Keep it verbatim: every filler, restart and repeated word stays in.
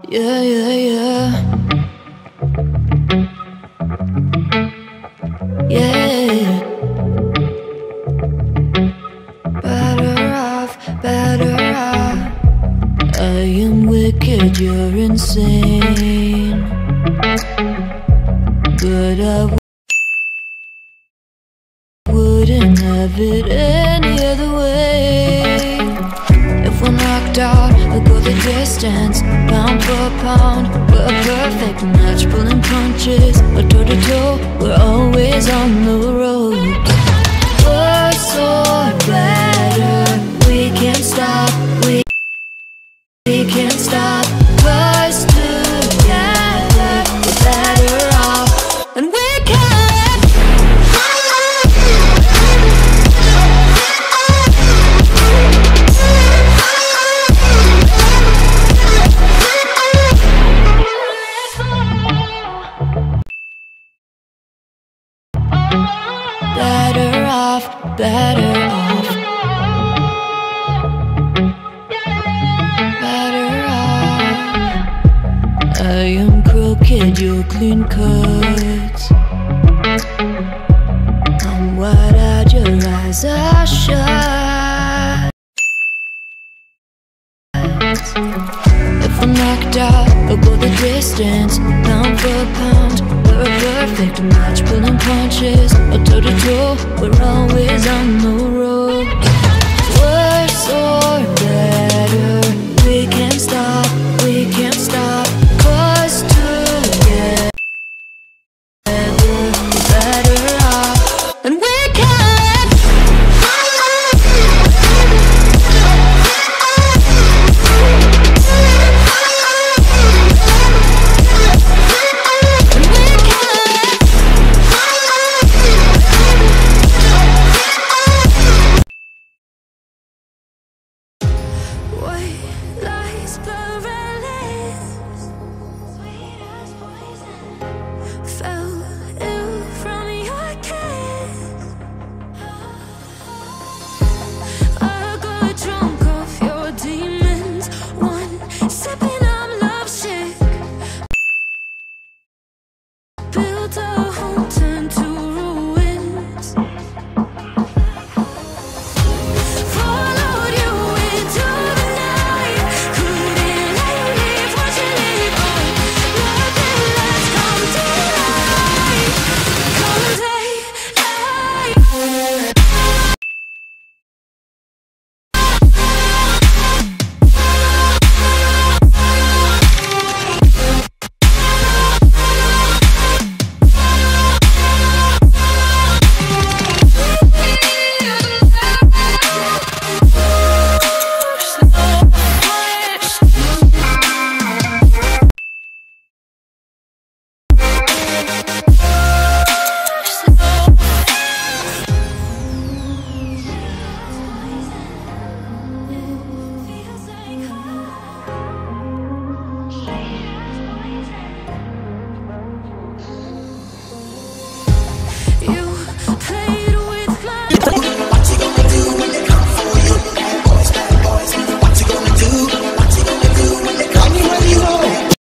Yeah, yeah, yeah. Yeah. Better off, better off. I am wicked, you're insane. But I wouldn't have it any other way. If we're knocked out, we'll go the distance. Pound for pound, we're a perfect match. Pulling punches, or toe to toe, we're always on the road. Worse or better, we can't stop, we, we can't stop. Cause together, we're better off. And we can. Better off, better off. Better off. I am crooked, you're clean cuts. I'm wide-eyed, your eyes are shut. If I'm knocked out, we'll go the distance. Pound for pound, we're a perfect match. Pulling punches, or toe to toe, we're always on the road. Worse or better, we can't stop, we can't stop. Cause together, we're better off. And we can. Built up